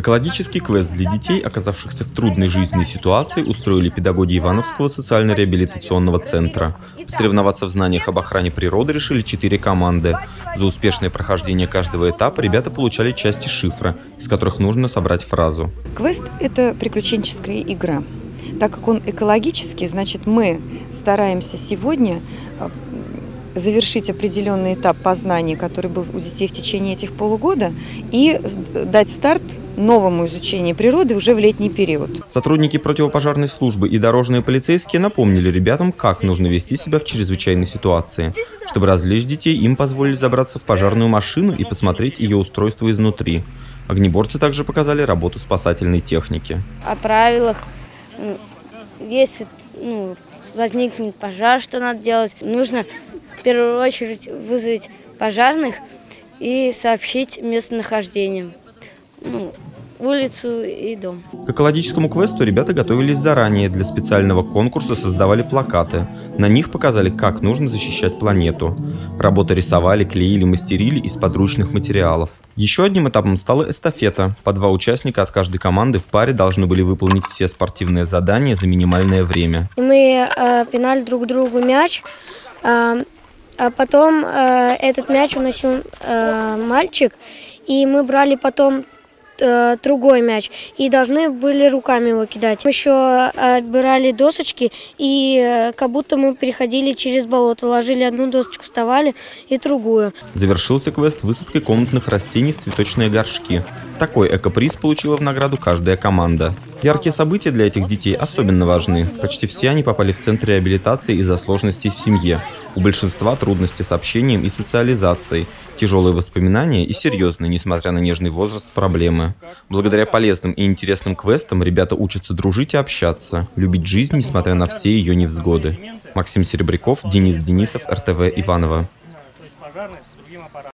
Экологический квест для детей, оказавшихся в трудной жизненной ситуации, устроили педагоги Ивановского социально-реабилитационного центра. Соревноваться в знаниях об охране природы решили 4 команды. За успешное прохождение каждого этапа ребята получали части шифра, из которых нужно собрать фразу. Квест – это приключенческая игра. Так как он экологический, значит, мы стараемся сегодня завершить определенный этап познания, который был у детей в течение этих полугода, и дать старт новому изучению природы уже в летний период. Сотрудники противопожарной службы и дорожные полицейские напомнили ребятам, как нужно вести себя в чрезвычайной ситуации. Чтобы развлечь детей, им позволили забраться в пожарную машину и посмотреть ее устройство изнутри. Огнеборцы также показали работу спасательной техники. О правилах, если возникнет пожар, что надо делать, нужно в первую очередь вызвать пожарных и сообщить местонахождение, улицу и дом. К экологическому квесту ребята готовились заранее. Для специального конкурса создавали плакаты. На них показали, как нужно защищать планету. Работы рисовали, клеили, мастерили из подручных материалов. Еще одним этапом стала эстафета. По 2 участника от каждой команды в паре должны были выполнить все спортивные задания за минимальное время. Мы пинали друг другу мяч, а потом этот мяч уносил мальчик, и мы брали потом другой мяч и должны были руками его кидать. Еще отбирали досочки, и как будто мы переходили через болото, ложили одну досочку, вставали и другую. Завершился квест высадкой комнатных растений в цветочные горшки. Такой экоприз получила в награду каждая команда. Яркие события для этих детей особенно важны. Почти все они попали в центр реабилитации из-за сложностей в семье. У большинства трудности с общением и социализацией, тяжелые воспоминания и серьезные, несмотря на нежный возраст, проблемы. Благодаря полезным и интересным квестам ребята учатся дружить и общаться, любить жизнь, несмотря на все ее невзгоды. Максим Серебряков, Денис Денисов, РТВ Иваново.